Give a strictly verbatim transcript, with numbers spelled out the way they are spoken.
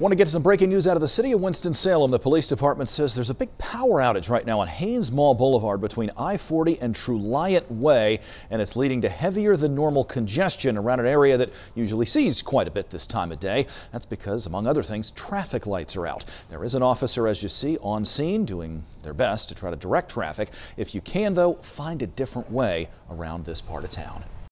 Want to get some breaking news out of the city of Winston-Salem. The police department says there's a big power outage right now on Haynes Mall Boulevard between I forty and Truliant Way, and it's leading to heavier than normal congestion around an area that usually sees quite a bit this time of day. That's because, among other things, traffic lights are out. There is an officer, as you see, on scene doing their best to try to direct traffic. If you can, though, find a different way around this part of town.